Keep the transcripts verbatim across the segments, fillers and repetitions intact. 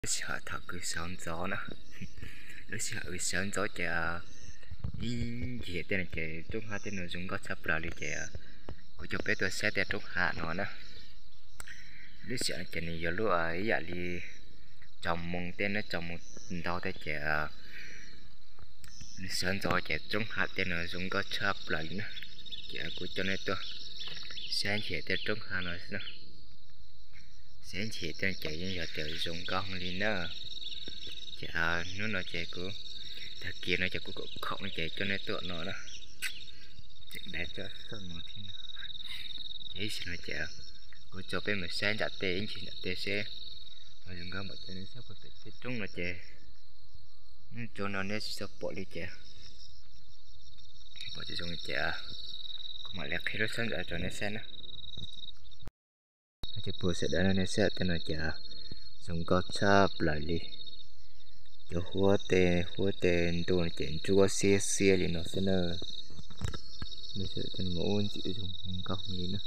sợ thật cứ sáng gió nữa lúc sợ cứ sáng gió chả ý gì tên là chè trung hạ tên nội dung có sắp lại chè của cho bé tôi sẽ tên trung hạ nó nữa lúc sợ chè này giờ lúc ấy giờ đi trồng mông tên nó trồng một đầu tới chè sáng gió chè trung hạ tên nội dung có sắp lại nữa chè của cho nên tôi sáng chè tên trung hạ nó nữa sáng chè tên chè như giờ trời dùng con đi nữa chả nó nói chè của thật kia nó chè của cậu không chè cho nên tụi nó đó chuyện đẹp cho sao nó thế nào chỉ xin nói chè của cho bên mình sáng đặt tê chỉ đặt tê xe rồi dùng cái một cho nên sắp có thể trúng nó chè cho nó nên sắp bỏ đi chè bỏ chỉ dùng chè mà lẹ khi nó sáng đặt cho nên xem á chè bùa sẽ đã nên xem tên là chè dùng có chắp lại đi cho hoa tê hoa tê đồ chuyện chúa xe xe thì nó sẽ nở bây giờ tên ngũ chỉ dùng công đi nữa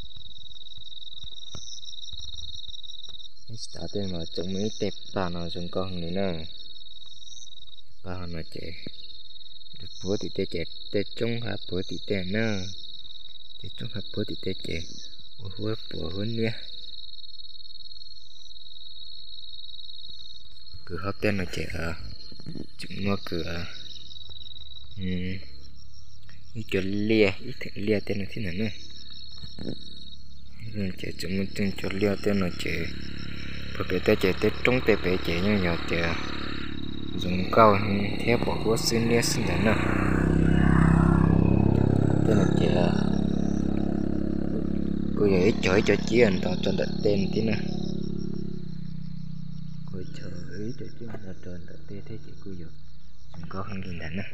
cái tên mà trong mấy tép ba nó dùng công đi nữa ba nó chạy bữa thì tê chạy tê trong hạt bữa thì tê nữa tê trong hạt bữa thì tê chạy hoa hoa bữa hơn nha cứ hấp tên nó chạy à chúng nó cửa um ít cho lia ít lia tên là thế nào nữa rồi chạy chúng nó tên cho lia tên là chạy bởi vì ta chạy tới trong tay bé chạy nhau nhỏ chạy dùng cao theo bỏ của xin lia xin là nữa tên là chạy cô ấy chở cho chị anh ta cho đặt tên thế nào cô chở ấy cho chị anh ta cho đặt tên thế chị cô giờ dùng cao hơn gì nữa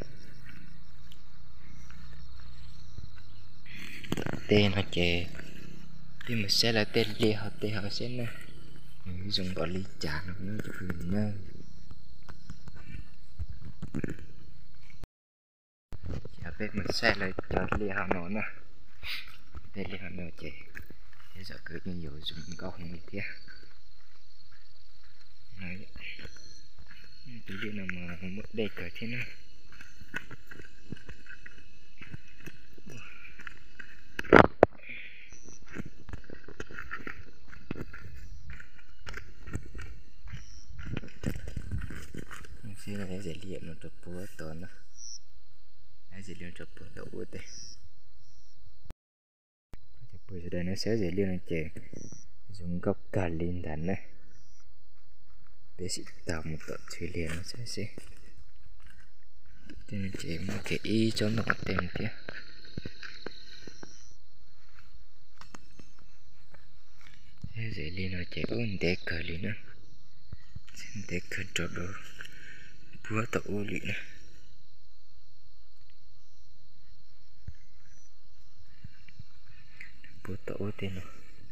tên họ chè thì mình sẽ là tên lia họ tên họ sẽ nè mình dùng bỏ ly trà nó nó cho mình nè chả biết mình sẽ là cho lia họ nó nè tên lia họ nó chè thế giờ cứ như nhiều dùng cao hơn như thế này cái lia nào mà mất đây cả thế nữa thế là cái dễ liệu nó chụp búa tốn đó cái dễ liệu chụp búa đậu đấy chụp búa đây nó sẽ dễ liệu nó chè dùng góc cả lên đàn này để sĩ tạo một tận thủy liền nó sẽ sẽ tên chè một cái y cho nó tên kia thế dễ liệu nó chè ôn để cờ lên nữa xin để cờ cho đồ búa tàu lì nè búa tàu tên nó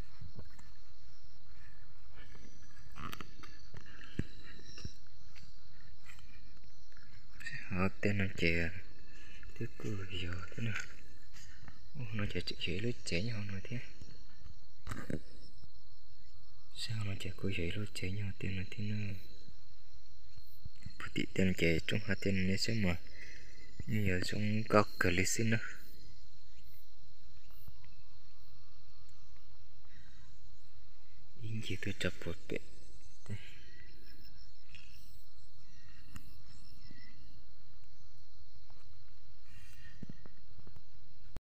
họ tên nó chè thứ cười giờ thế nào nó chè chữ dễ lối chè nhau nói thế sao nó chè cô dễ lối chè nhau tên là thế nào thì tên chè trong hai tên này sẽ mà như giờ trong góc cờ lì xin nữa in chỉ tôi chập một bệ